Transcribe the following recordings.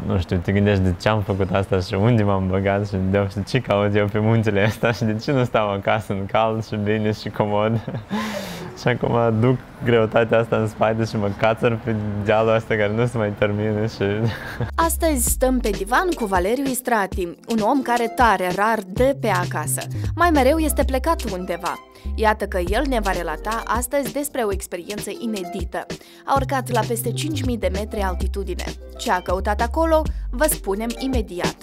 nu știu, te gândești de ce am făcut asta și unde m-am băgat și de ce caut eu pe muntele ăsta și de ce nu stau acasă în cald și bine și comod. Și acum duc greutatea asta în spate și mă cațăr pe dealul ăsta care nu se mai termină și... Astăzi stăm pe divan cu Valeriu Istrati, un om care tare rar dă pe acasă. Mai mereu este plecat undeva. Iată că el ne va relata astăzi despre o experiență inedită. A urcat la peste 5.000 de metri altitudine. Ce a căutat acolo, vă spunem imediat.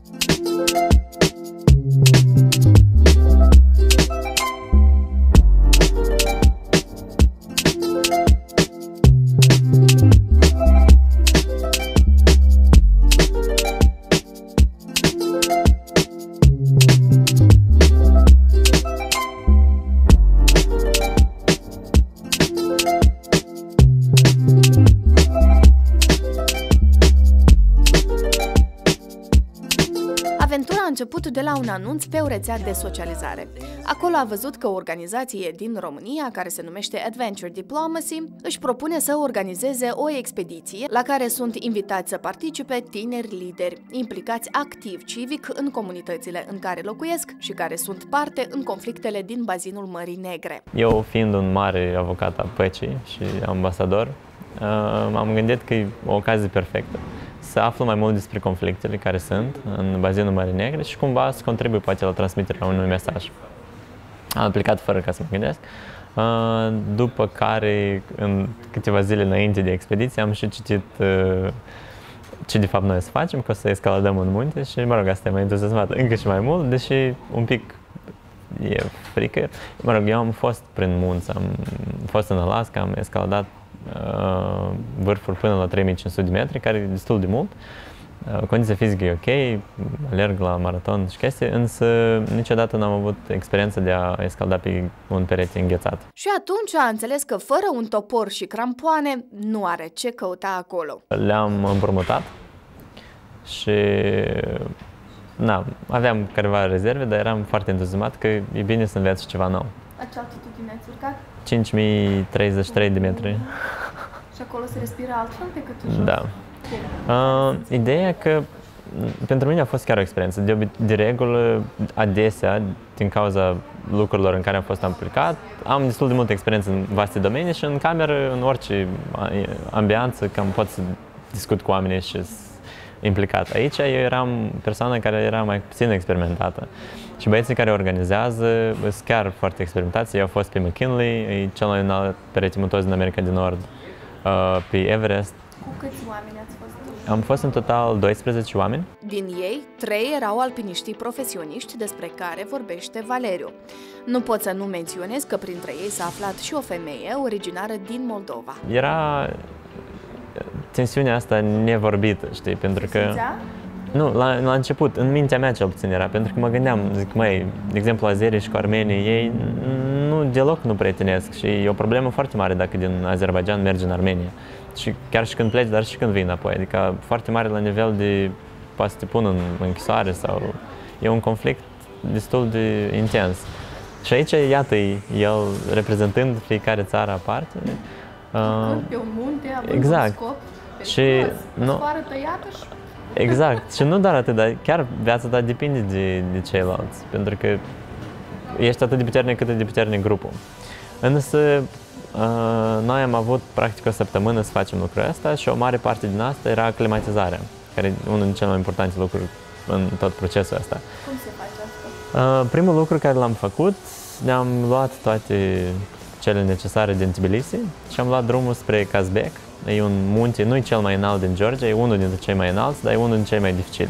Aventura a început de la un anunț pe o rețea de socializare. Acolo a văzut că o organizație din România, care se numește Adventure Diplomacy, își propune să organizeze o expediție la care sunt invitați să participe tineri lideri, implicați activ civic în comunitățile în care locuiesc și care sunt parte în conflictele din bazinul Mării Negre. Eu, fiind un mare avocat a păcii și ambasador, m-am gândit că e o ocazie perfectă să aflu mai mult despre conflictele care sunt în bazinul Mării Negre și cumva să contribui poate la transmiterea unui mesaj. Am aplicat fără ca să mă gândesc, după care, în câteva zile înainte de expediție, am și citit ce de fapt noi să facem, că o să escaladăm în munte și, mă rog, asta m-a entuziasmat încă și mai mult, deși un pic e frică. Mă rog, eu am fost prin munți, am fost în Alaska, am escaladat vârfuri până la 3500 de metri, care e destul de mult. Condiția fizică e ok, alerg la maraton și chestii, însă niciodată n-am avut experiența de a escalada pe un perete înghețat. Și atunci a înțeles că fără un topor și crampoane nu are ce căuta acolo. Le-am împrumutat și aveam careva rezerve, dar eram foarte entuziasmat că e bine să înveți ceva nou. La ce altitudine ați urcat? 5033 de metri. Și acolo se respiră altfel decât în jos? Da. Ideea că pentru mine a fost chiar o experiență. De regulă, adesea, din cauza lucrurilor în care am fost implicat, am destul de multă experiență în vaste domenii și în cameră, în orice ambianță, cam pot să discut cu oamenii și implicat. Aici eu eram persoana care era mai puțin experimentată. Și băieții care organizează sunt chiar foarte experimentați. Eu am fost pe McKinley, e cel mai înalt perete muntos din America de Nord, pe Everest. Cu câți oameni ați fost? Am fost în total 12 oameni. Din ei, 3 erau alpiniștii profesioniști despre care vorbește Valeriu. Nu pot să nu menționez că printre ei s-a aflat și o femeie originară din Moldova. Era tensiunea asta nevorbită, știi, pentru că... Nu, la început, în mintea mea cel puțin era, pentru că mă gândeam, zic, măi, de exemplu, azerii și cu armenii, ei deloc nu prietenesc și e o problemă foarte mare dacă din Azerbaijan mergi în Armenia. Și chiar și când pleci, dar și când vii înapoi, adică foarte mare la nivel de poate să te pun în închisoare sau... E un conflict destul de intens. Și aici, iată, el reprezentând fiecare țară aparte. Pe un munte, având exact. un scop, și sfoară tăiată și... Exact. Și nu doar atât, dar chiar viața ta depinde de ceilalți, pentru că ești atât de puternic cât de puternic grupul. Însă, noi am avut practic o săptămână să facem lucrul ăsta și o mare parte din asta era aclimatizarea, care e unul din cele mai importante lucruri în tot procesul ăsta. Cum se face asta? Primul lucru care l-am făcut, ne-am luat toate cele necesare din Tbilisi și am luat drumul spre Kazbek. E un munte, nu e cel mai înalt din Georgia, e unul dintre cei mai înalți, dar e unul dintre cei mai dificili.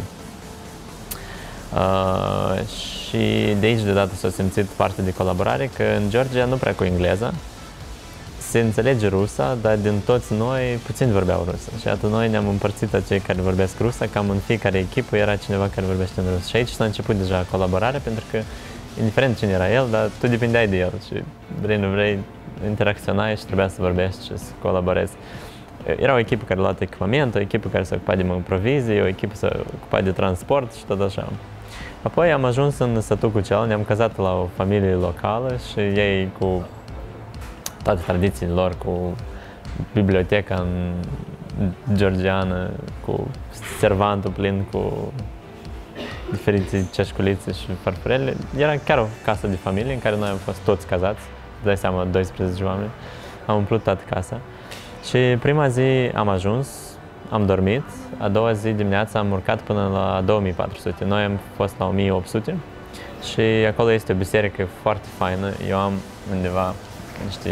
Și de aici deodată s-a simțit parte de colaborare, că în Georgia nu prea cu engleza, se înțelege rusa, dar din toți noi puțin vorbeau rusă. Și atunci noi ne-am împărțit a cei care vorbesc rusa, cam în fiecare echipă era cineva care vorbește în rusă. Și aici s-a început deja colaborarea, pentru că, indiferent cine era el, dar tu dependeai de el și vrei, nu vrei, interacționai și trebuia să vorbești și să colaborezi. Era o echipă care a luat echipament, o echipă care s-a ocupat de provizii, o echipă s-a ocupat de transport și tot așa. Apoi am ajuns în sătucul cel, ne-am cazat la o familie locală și ei cu toate tradițiile lor, cu biblioteca în georgiană, cu servantul plin cu diferite ceșculițe și farfurele. Era chiar o casă de familie în care noi am fost toți cazați, îți dai seama, 12 oameni. Am umplut toată casa. Și prima zi am ajuns, am dormit, a doua zi dimineața am urcat până la 2400. Noi am fost la 1800 și acolo este o biserică foarte faină. Eu am undeva niște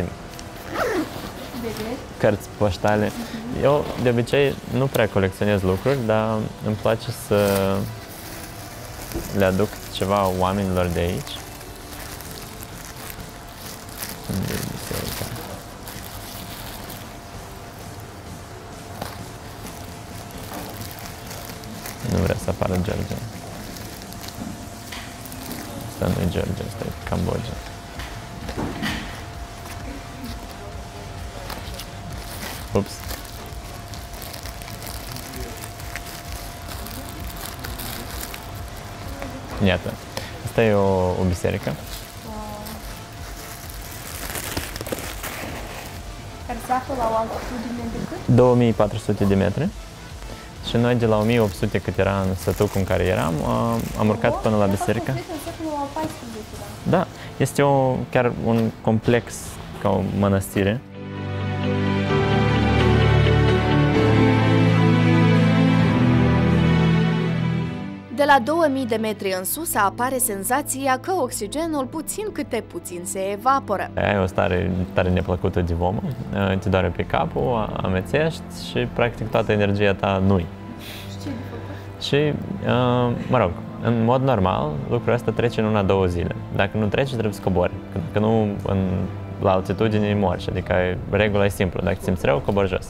cărți poștale. Eu de obicei nu prea colecționez lucruri, dar îmi place să le aduc ceva oamenilor de aici. Unde e biserica? Nu vrea să apară Georgia. Asta nu e Georgia, asta e Cambodgia. Ups. Iată, asta e o biserică. Care se află la o altitudine de cât? 2400 de metri. Și noi de la 1800 cât era în sătucul în care eram, am urcat până la biserică. În secolul al XIV-lea. Da, este chiar un complex ca o mănăstire. De la 2000 de metri în sus apare senzația că oxigenul puțin câte puțin se evaporă. Ai o stare tare neplăcută de vomă, te doare pe capul, amețești și practic toată energia ta nu-i. Și, mă rog, în mod normal, lucrul ăsta trece în 1-2 zile. Dacă nu trece, trebuie să cobori. Dacă nu, la altitudine mori. Adică regula e simplă. Dacă te simți rău, cobori jos.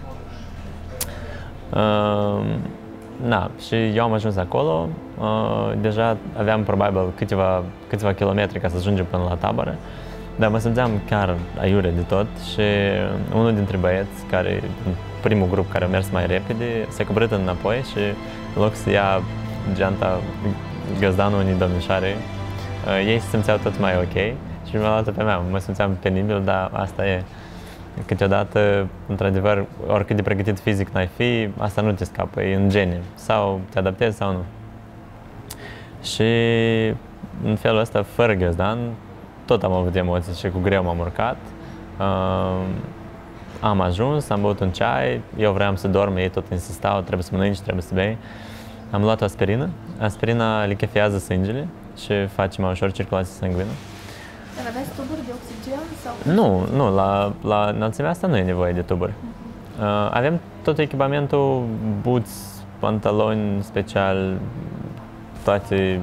Da, și eu am ajuns acolo. Deja aveam probabil câțiva kilometri ca să ajungem până la tabără. Dar mă simțeam chiar aiure de tot și unul dintre băieți, care, primul grup care a mers mai repede, s-a coborât înapoi și în loc să ia geanta găzdanul unei domnișoare, ei se simțeau tot mai ok și mi-a luat pe mea. Mă simțeam penibil, dar asta e. Câteodată, într-adevăr, oricât de pregătit fizic n-ai fi, asta nu te scapă, e în gene. Sau te adaptezi sau nu. Și în felul ăsta, fără găzdan, tot am avut emoții și cu greu m-am urcat. Am ajuns, am băut un ceai, eu vreau să dorm, ei tot insistau, trebuie să mănânci, trebuie să bei. Am luat o aspirină. Aspirina lichefiază sângele și face mai ușor circulație sanguină. Dar aveți tuburi de oxigen? Sau? Nu, la înălțimea asta nu e nevoie de tuburi. Avem tot echipamentul, buți, pantaloni special, toate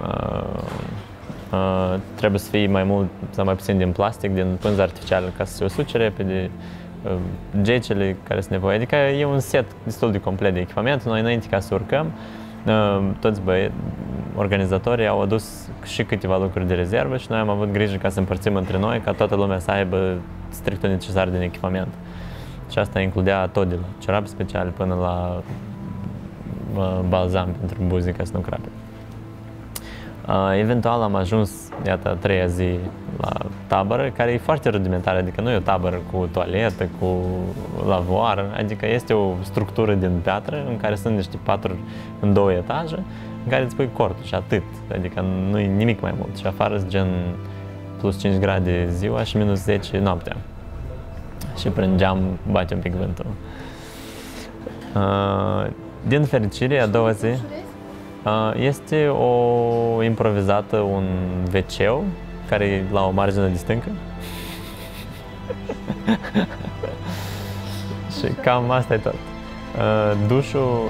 trebuie să fie mai mult sau mai puțin din plastic, din pânză artificială ca să se usuce repede, gecele care sunt nevoie. Adică e un set destul de complet de echipament. Noi înainte ca să urcăm, toți organizatorii au adus și câteva lucruri de rezervă și noi am avut grijă ca să împărțim între noi, ca toată lumea să aibă strictul necesar din echipament. Și asta includea tot de la ciorapi speciali până la balzam pentru buze ca să nu crape. Eventual am ajuns, iată, a treia zi la tabără, care e foarte rudimentară, adică nu e o tabără cu toaletă, cu lavoară, adică este o structură din piatră în care sunt niște paturi în 2 etaje, în care îți pui cortul și atât, adică nu e nimic mai mult și afară sunt gen plus 5 grade ziua și minus 10 noaptea. Și prin geam bate un pic vântul. Din fericire, a doua zi, este o improvizată, un WC care e la o margine de stâncă. Și cam asta e tot. Dușul...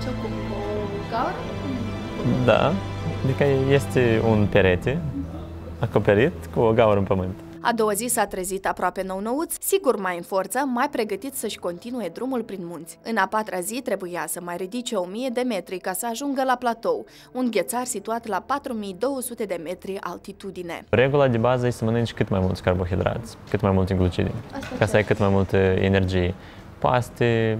Da, adică este un perete acoperit cu o gaură în pământ. A doua zi s-a trezit aproape nou-nouț, sigur mai în forță, mai pregătit să-și continue drumul prin munți. În a patra zi trebuia să mai ridice 1000 de metri ca să ajungă la platou, un ghețar situat la 4200 de metri altitudine. Regula de bază e să mănânci cât mai mulți carbohidrați, cât mai multe glucide, ca să ai cât mai multă energie. Paste,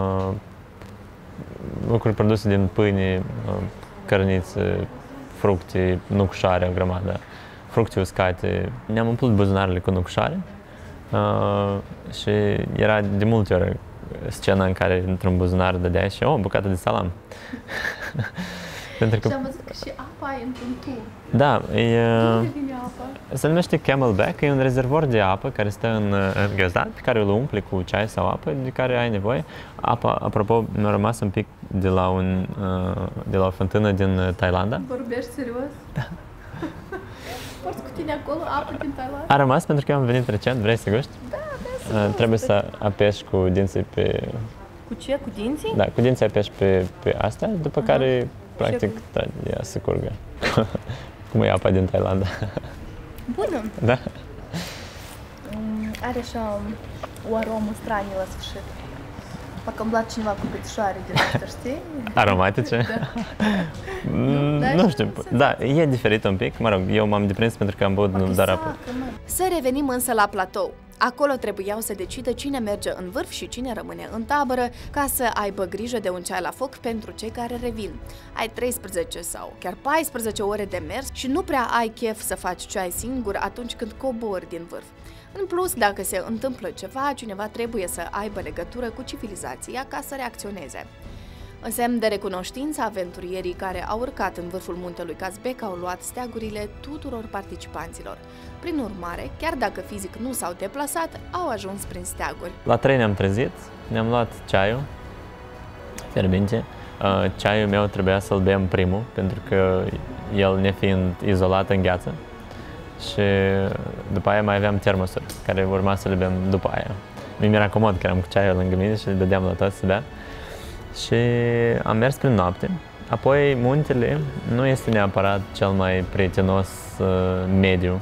lucruri produse din pâine, cărniță, fructe, nucșare, o grămadă. Fructe uscate. Ne-am umplut buzunarele cu nucșare și era de multe ori scena în care într-un buzunar dădeai și o bucată de salam. Pentru că... Și am văzut că și apa e într-un tub. Da, Unde vine apa? se numește Camelback, e un rezervor de apă care stă în găzdat, pe care îl umple cu ceai sau apă de care ai nevoie. Apa, apropo, mi-a rămas un pic de la o fântână din Thailanda. Vorbești serios? Da. Porți cu tine acolo apă din Thailanda? A rămas pentru că eu am venit recent, vrei să guști? Da, vreau să Trebuie să apeși cu dinții pe... Cu ce? Cu dinții? Da, cu dinții apeși pe astea, după care, practic, ea se curgă. Cum e apa din Thailanda. Bună! Da? Are așa o aromă stranie la sfârșit. Parcă îmi place cineva cu petrișoare din astea, știi? Aromatice? Da. Nu știu, da, e diferit un pic. Mă rog, eu m-am deprins pentru că am băut doar apă. Să revenim însă la platou. Acolo trebuiau să decidă cine merge în vârf și cine rămâne în tabără, ca să aibă grijă de un ceai la foc pentru cei care revin. Ai 13 sau chiar 14 ore de mers și nu prea ai chef să faci ceai singur atunci când cobori din vârf. În plus, dacă se întâmplă ceva, cineva trebuie să aibă legătură cu civilizația ca să reacționeze. În semn de recunoștință, aventurierii care au urcat în vârful muntelui Kazbek au luat steagurile tuturor participanților. Prin urmare, chiar dacă fizic nu s-au deplasat, au ajuns prin steaguri. La 3 ne-am trezit, ne-am luat ceaiul, fierbinte. Ceaiul meu trebuia să-l bem primul, pentru că el nefiind izolat în gheață. Și după aia mai aveam termosuri, care urma să le bem după aia. Mi-era comod că eram cu ceaiul lângă mine și le dădeam la toți să bea. Și am mers prin noapte. Apoi, muntele nu este neapărat cel mai prietenos mediu.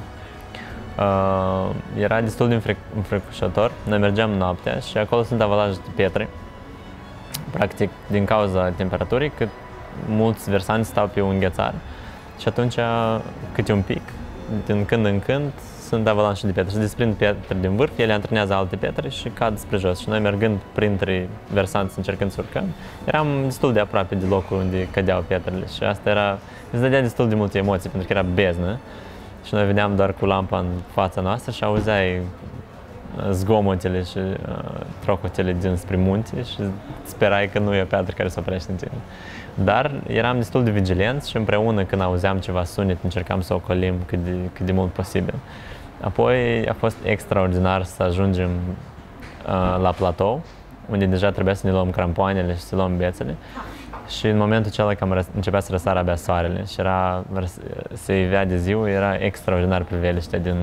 Era destul de înfricoșător. Noi mergeam noaptea și acolo sunt avalaje de pietre. Practic, din cauza temperaturii, cât mulți versanți stau pe un ghețar. Și atunci, câte un pic, din când în când, sunt avalanșe de pietre. Se desprind pietre din vârf, ele antrenează alte pietre și cad spre jos. Și noi, mergând printre versanți, încercând să urcăm, eram destul de aproape de locul unde cădeau pietrele. Și asta era, îți dădea destul de multe emoții, pentru că era beznă. Și noi veneam doar cu lampa în fața noastră și auzeai zgomotele și trocotele dinspre munte și sperai că nu e o piatră care se oprește în tine. Dar eram destul de vigilenți și împreună, când auzeam ceva sunet, încercam să ocolim cât de mult posibil. Apoi a fost extraordinar să ajungem la platou, unde deja trebuia să ne luăm crampoanele și să luăm bețele. Și în momentul acela când începea să răsară abia soarele și se ivea de ziua, era extraordinar priveliștea din,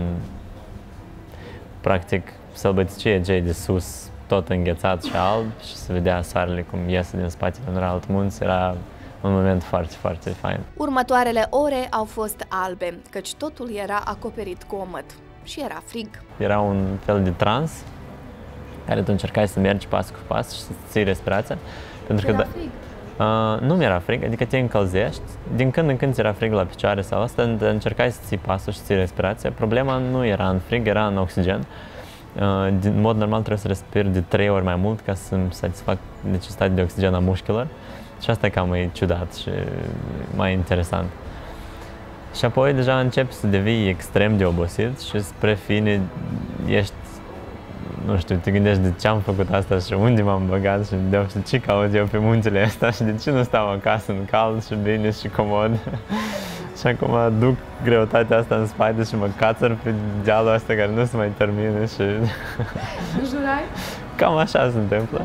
practic, sălbăticie de sus, tot înghețat și alb, și se vedea soarele cum iese din spatele unor alt munți. Era un moment foarte, foarte fain. Următoarele ore au fost albe, căci totul era acoperit cu omăt și era frig. Era un fel de trans, care tu încercai să mergi pas cu pas și să ții respirația. Pentru că frig? Nu mi-era frig, adică te încălzești. Din când în când ți era frig la picioare sau asta, încercai să ții pasul și să ții respirația. Problema nu era în frig, era în oxigen. În mod normal trebuie să respir de 3 ori mai mult ca să-mi satisfac necesitatea de oxigen a mușchilor. Și asta e cam mai ciudat și mai interesant. Și apoi deja începi să devii extrem de obosit și spre fine ești, nu știu, te gândești de ce am făcut asta și unde m-am băgat și de ce caut eu pe muntele ăsta și de ce nu stau acasă în cald și bine și comod. Și acum duc greutatea asta în spate și mă cațăr pe dealul ăsta care nu se mai termină și... Jurai? Cam așa se întâmplă.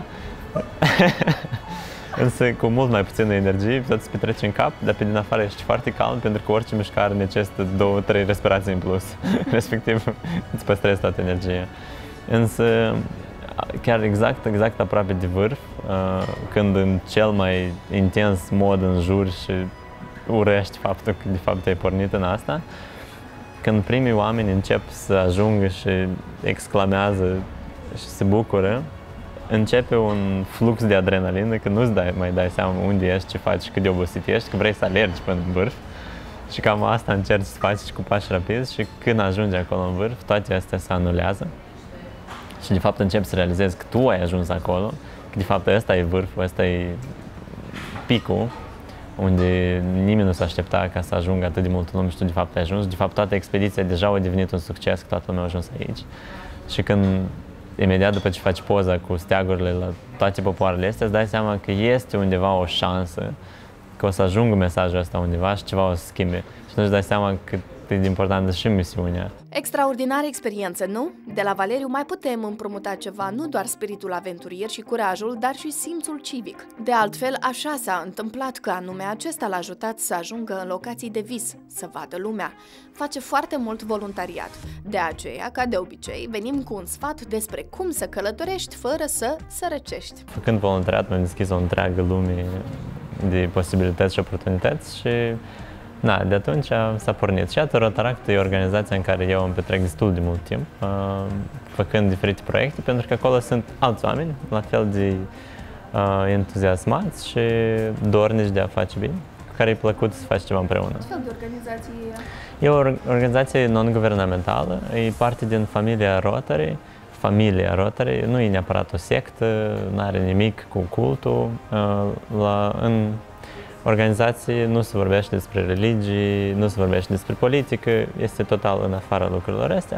Însă cu mult mai puțină energie, tot se petrece în cap, dar pe din afară ești foarte calm pentru că orice mișcare necesită 2-3 respirații în plus. Respectiv, îți păstrezi toată energia. Însă, chiar exact aproape de vârf, când în cel mai intens mod înjuri și urăști faptul că de fapt ai pornit în asta, când primii oameni încep să ajungă și exclamează și se bucură, începe un flux de adrenalină, că nu-ți mai dai seama unde ești, ce faci, cât de obosit ești, că vrei să alergi până în vârf. Și cam asta încerci să faci cu pași rapizi și când ajungi acolo în vârf, toate astea se anulează. Și de fapt începi să realizezi că tu ai ajuns acolo, că de fapt ăsta e vârful, ăsta e picul, unde nimeni nu s-a aștepta ca să ajungă atât de mult lume și tu de fapt ai ajuns. De fapt toată expediția deja a devenit un succes, că toată lumea a ajuns aici. Și când imediat după ce faci poza cu steagurile la toate popoarele astea, îți dai seama că este undeva o șansă, că o să ajungă mesajul ăsta undeva și ceva o să schimbe. Și atunci îți dai seama cât e de importantă și misiunea. Extraordinară experiență, nu? De la Valeriu mai putem împrumuta ceva, nu doar spiritul aventurier și curajul, dar și simțul civic. De altfel, așa s-a întâmplat că anume acesta l-a ajutat să ajungă în locații de vis, să vadă lumea. Face foarte mult voluntariat. De aceea, ca de obicei, venim cu un sfat despre cum să călătorești fără să sărăcești. Făcând voluntariat, mi-am deschis o întreagă lume de posibilități și oportunități și de atunci s-a pornit. Și iată, Rotaract e organizația în care eu îmi petrec destul de mult timp, făcând diferite proiecte, pentru că acolo sunt alți oameni, la fel de entuziasmați și dornici de a face bine, cu care e plăcut să faci ceva împreună. Ce fel de organizație e? E o organizație non-guvernamentală, e parte din familia Rotary. Familia Rotary nu e neapărat o sectă, nu are nimic cu cultul. În organizație nu se vorbește despre religii, nu se vorbește despre politică, este total în afara lucrurilor astea.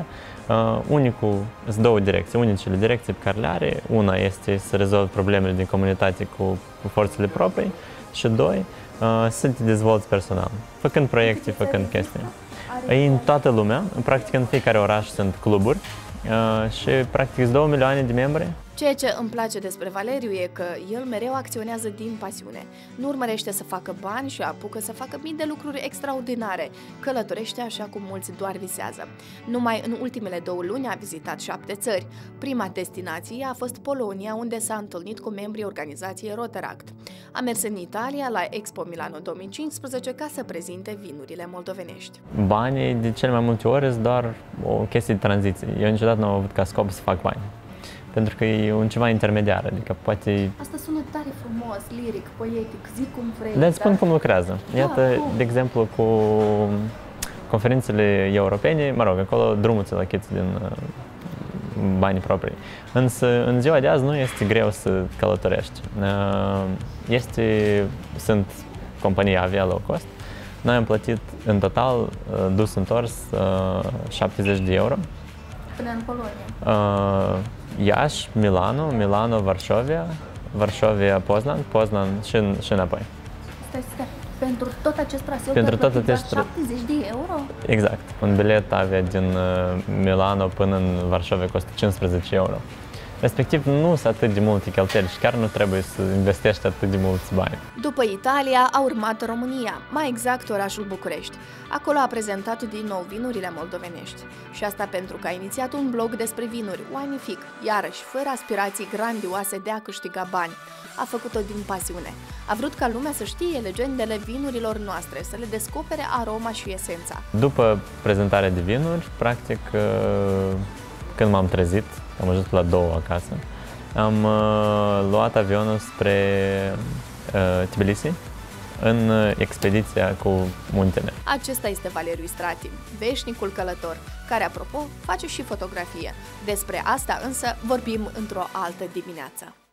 Sunt două direcții, unicele direcții pe care le are. Una este să rezolvi problemele din comunitate cu forțele proprii și doi, să te dezvolți personal, făcând proiecte, făcând chestii. În toată lumea, practic în fiecare oraș sunt cluburi și practic sunt 2 milioane de membri. Ceea ce îmi place despre Valeriu e că el mereu acționează din pasiune. Nu urmărește să facă bani și apucă să facă mii de lucruri extraordinare. Călătorește așa cum mulți doar visează. Numai în ultimele 2 luni a vizitat 7 țări. Prima destinație a fost Polonia, unde s-a întâlnit cu membrii organizației Rotaract. A mers în Italia la Expo Milano 2015 ca să prezinte vinurile moldovenești. Banii de cele mai multe ori sunt doar o chestie de tranziție. Eu niciodată nu am avut ca scop să fac bani. Pentru că e un ceva intermediar, adică poate... Asta sună tare frumos, liric, poetic, zic cum vrei. Dar îți spun cum lucrează. Iată, de exemplu, cu conferințele europene, acolo drumul ți-l achiți din banii proprii. Însă, în ziua de azi nu este greu să călătorești. Sunt companii avia low cost. Noi am plătit în total, dus-întors, 70 de euro. Până în Polonia? Iași, Milano, Varșovia, Poznan și înapoi. Stai. Pentru tot acest traseu pentru tot 70 de euro? Exact. Un bilet avea din Milano până în Varșovia costă 15 euro. Respectiv, nu sunt atât de multe cheltuieli și chiar nu trebuie să investești atât de mulți bani. După Italia a urmat România, mai exact orașul București. Acolo a prezentat din nou vinurile moldovenești. Și asta pentru că a inițiat un blog despre vinuri, Winific, iarăși fără aspirații grandioase de a câștiga bani. A făcut-o din pasiune. A vrut ca lumea să știe legendele vinurilor noastre, să le descopere aroma și esența. După prezentarea de vinuri, practic, când m-am trezit, am ajuns la 2 acasă, am luat avionul spre Tbilisi în expediția cu muntele. Acesta este Valeriu Strati, veșnicul călător, care, apropo, face și fotografie. Despre asta însă vorbim într-o altă dimineață.